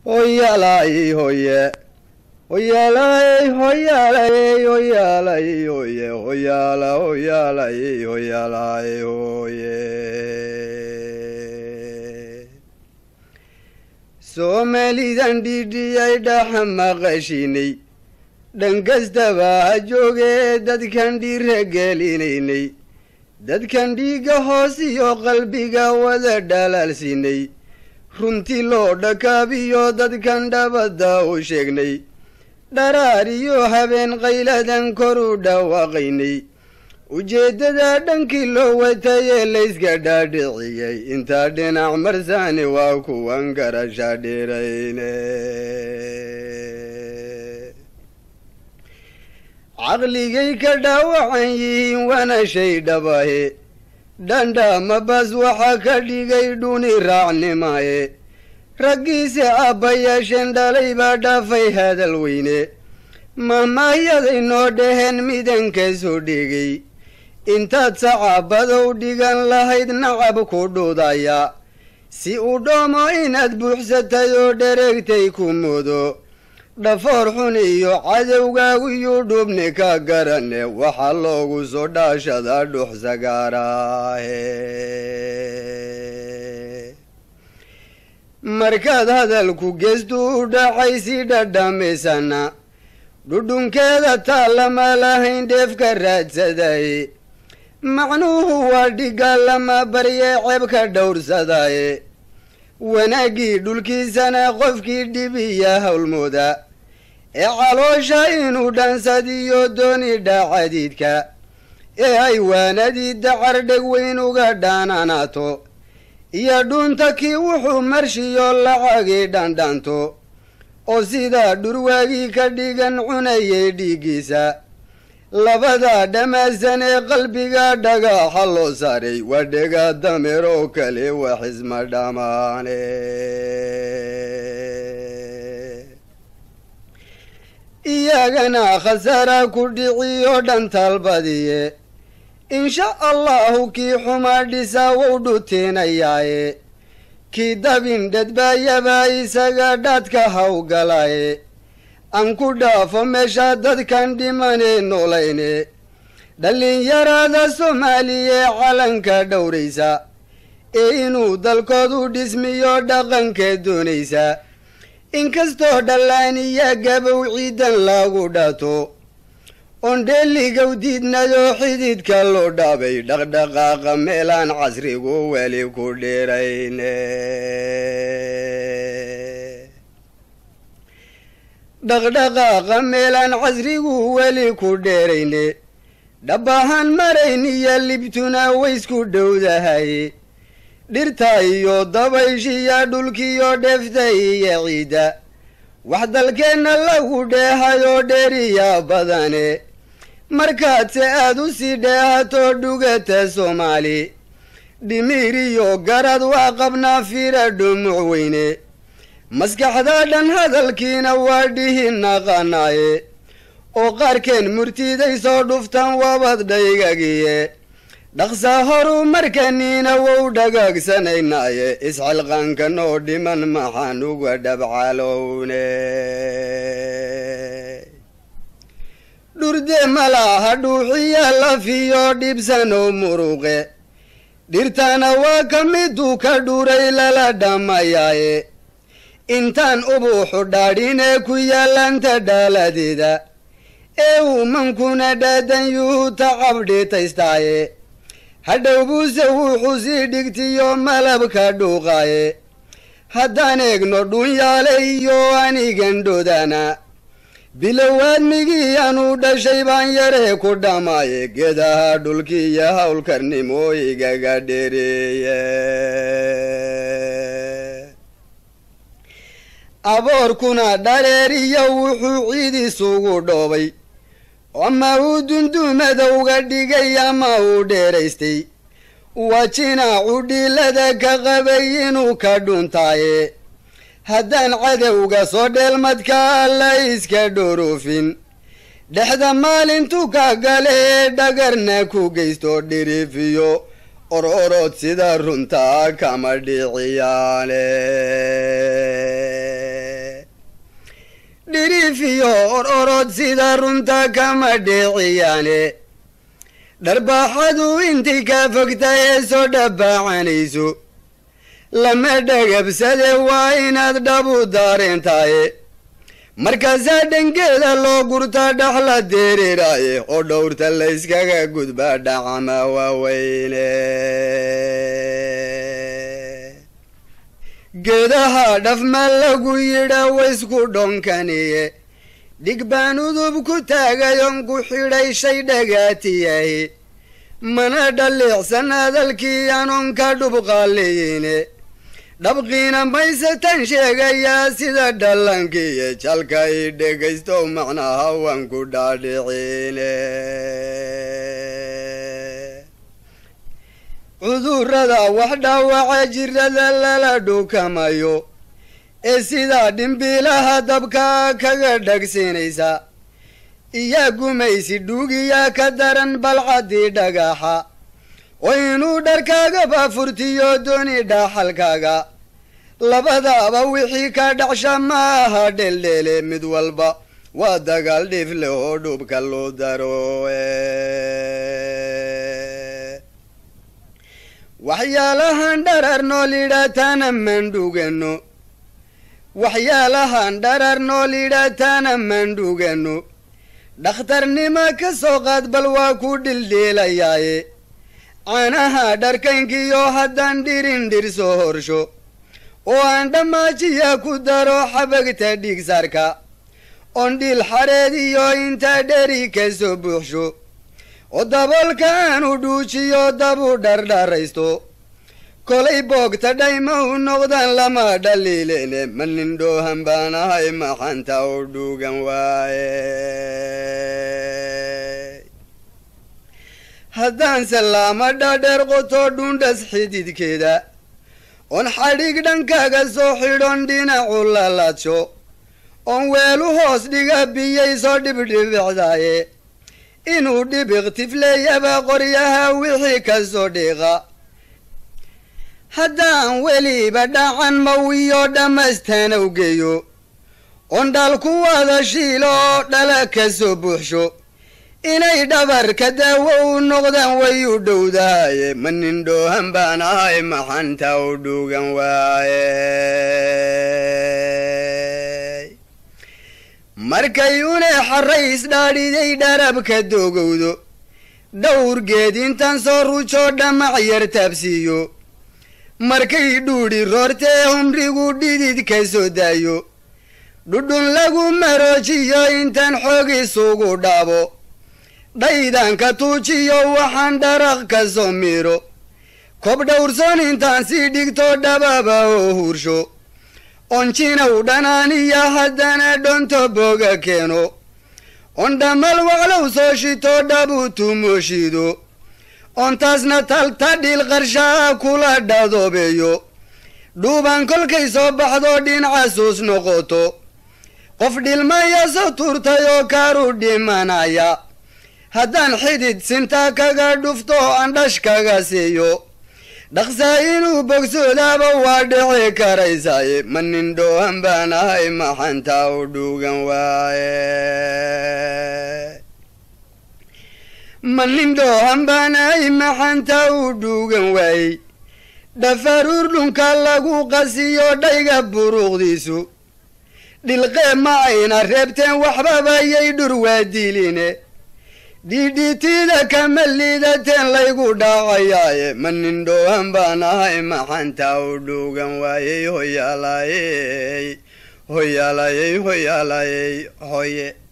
Hoyalai hoye. Hoyalai hoyalai hoyalai hoye. Hoyala hoyalai hoyalai hoye. Somalidan didiyay dhaxmaqashini. Dhankastaba jooge dadkan dhiiragelineynay. Dadkan dhiiga hoos iyo qalbiga wada dhalaalsinay. Runtii loo dhakaabiyo dadkan dhabada u sheegnay. Dharaariyo habeen qayladan kor u dhawaaqaynay. Ujeeddada dhankii loo watayee layska dhaadhiciyey. Intaa dhinac marsaani waa kuwan garasha dheerayne. Caqligay ka dhaawacan yihiin waana shay dhabahe. Dhandhama bas waxa ka dhigay dhuni raacnimaye. Raggiisa aabbayaasheen dhalay baa dhaafay hadal weyne. Mahmahyaday noo dhaheen midanka soo dhigay. Intaad sacabadow dhigan lahayd nacab ku dhudaya. Si u dhoomo inaad buuxsatay oo dhereegtay ku moodo. Dhafoor xun iyo cadowgaagu iyo dhubni ka garane. Waxa loogu soo dhaashada dhuxsagaaraahe. Markaad hadalku geestu u dhacaysi dhadhamisana. Dhudhunkeeda taalama lahayn dheefka raadsaday. Macnuhu waa dhigaalama barye ceebka dhowrsadaye. Wanaagii dhulkiisana qofkii dhibiya hawlmooda. Ee caloosha inuu dhansadiyo dooni dhacadiidka. Ee haywaanadii dacar dheg weyn uga dhaananaato. Iyo dhunta kii wuxuu marshiyo lacagii dhandhanto. Oo sida dhurwaagii ka dhigan cunayay dhiiggiisa. Labada dhamaasan ee qalbiga dhagaxa loo saaray. Waa dhega dameer oo kale wax isma dhamaane. Iyagana khasara ku dhiciyo dhantaal badiye. Insha Allahu kii xuma dhisa wuu dhuteenayaaye. Kii dabin dhadbaayaba isaga dhaadka hawgalaye. Aan ku dhaafo meesha dadkan dhimane noolayne. Dhalinyarada Soomaaliye calanka dhowraysa. Ee inuu dalkoodu dhismiyo dhaqanka doonaysa. Inkastoo dhalaaniya gabow ciidan lagu dhato. Ondheligow diidnadoo xididka loo dhaabay. Dhaqdhaqaaqa meelaan casrigu weli ku dheerayne. Dhaqdhaqaaqa meelaan casrigu weli ku dheerayne. Dhabahan marayniya libtuna waysku dhowdahay. Dhirta iyo dabayshiya dhulkiyo dheefta iyo ciida. Wax dalkeenna lagu dheehayoo dheeriya badane. Markaadse aad u sii dheehato dhugata Soomaali. Dhimir iyo garad waa qabnaa fiira dhumuc weyne. Maskaxda dhan hadalkiina waa dhihin naqanaaye. Oo qaarkeen murtiday soo dhuftan wabad dhaygagiye. Dhaqsa horu markaniina wou dhagaagsanaynaye. Isxilqaanka noo dhiman maxaan uga dhabcalowne. Dhurde malaha dhuuxiya lafiyo dhibsano muruqe. Dhirtana waa ka miduu ka dhuray lala dhamayaye. Intaan ubuuxu dhaadhine ku yaalanta dhaaladeeda. Ee uumankuna dhaadan yuhu tacabdhitaystaaye. Hadhow buuse wuxuu sii dhigtiyo malabka dhuuqaaye. Haddaan eegno dhunyaale iyo anigan dhodana. Bilowaad migii aanu dhashay baan yaree ku dhamaaye. Geedaha dhulkiiyo hawlkarnimo igaga dheereeye. Aboorkuna dhareeriya wuxuu ciid isugu dhoobay. Ama uu dundumada uga dhigay ama uu dheeraystay. Waa jinaacu dhilada ka qabay inuu ka dhuntaaye. Haddaan cadowga soo dheelmadka alla iska dhorofin. Dhexda maalintu ka gale dhagarna ku geysto dhirifiyo. Ororod sida runta kama dhiciyaane. dhalantood sida runta kama dhiciyaane dharbaaxadu intii ka fogtay ee soo dhabbaacanayso lama dhagabsade waa inaad dhabu daareentaaye markaasaa dhangeeda loo gurta dhaxla dereeraaye oo dhowrta layskaga gudbaa dhacama waaweyne geedaha dhafma lagu yidha waysku dhonkaniye dhig baan udub ku taagayon ku xidhay shay dhagaatiyahi mana dhaliicsan hadalkii anoon ka dhubqaaliyine dhabqiina mayse tan sheegayaa sida dhalankiiyo jalka i dhegaysto macnaha waan ku dhaadhiciine cudurrada wax dhaawaca jirada lala dhukamayo ee sidaa dhimbiilaha dabka kaga dhagsinaysa iyaa gumaysi dhuugiyaa ka daran balcaddii dhagaxa oo inuu dharkaagaba furtiyo dooni dhaaxalkaaga labadaaba wixii ka dhacsha ma aha dheldheele mid walba waa dagaal dhif leh oo dhubka loo daro waxyaalahan dharar nool idhaataana mandhugano waxyaalahan dharar nool idhaataana mandhugano dhakhtarnima ka soo qaad bal waa ku dhildhiilayaaye caanaha dharkankiyo haddaan dhirin dhir soo horsho oo aan dhammaajiya ku daro xabagta dhiigsarka oon dhil xareed iyo intaa dheri ka soo buuxsho oo daboolka aanu dhuujiyo dabu dhardharaysto kolay boogta dhayma u noqdaan lama dhaliilene ma nin dhoohan baan ahay maxanta u dhuugan waaye haddaan salaama dhaadheer qoto dhundhas xididkeeda oon xadhig dhankaaga soo xidhon dhinacu lalaadsho oon weelu hoos dhiga biyay soo dhibdhibicdaaye inuu dhibiq tifleeyaba qoryaha wixii ka soo dhiiqa haddaan weliba dhacan mawiyo dhammaystaan awgeeyo oon dhal ku wada shiilo oo dhala ka soo buuxsho inay dhabarka daawo u noqdaan way u dhowdahaye ma nin dhoohan baan ahay maxanta u dhuugan waaye markay une xarrays dhaadhiday dharabka doogowdo dhowrgeed intaan soo ruujoo dhamac yar taabsiiyo markay dhuudhi roortee humrigu dhidid ka soo daayo dhudhun lagu maroojiyo intaan xoog isugu dhaabo dhaydanka tuujiyo waxaan dharaq ka soo miiro kob dhowrsoon intaan sii dhigto dhababa oo huursho onjinaw dhanaaniya haddana dhonto boga keeno on dhamal waclow soo shito dhabu tumooshido ontaasna talta dhil qarshaa kula dhadoobeeyo dhuuban kolkay soo baxdo dhinacasuus noqoto qof dhilmaya soo turtay oo kaaru dhimanaya haddaan xidid sinta kaga dhufto aan dhash kaga siiyo dhaqsaa inuu bogsoodaaba waa dhici karaysaaye ma nin dhoohan baan ahay maxanta u dhuugan waaye ma nin dhoohan baan ahay maxanta u dhuugan waaye dhafaruur dhunka lagu qasiyo dhayga buruuqdiisu dhilqee ma ayna reebteen waxbabayay dhur waa diiline dhidhitida kama liidateen laygu dhaacayaaye ma nin dhoohan baan ahay maxanta u dhuugan waayey hoyaalayey hoyaalayey hoyaalayey hoye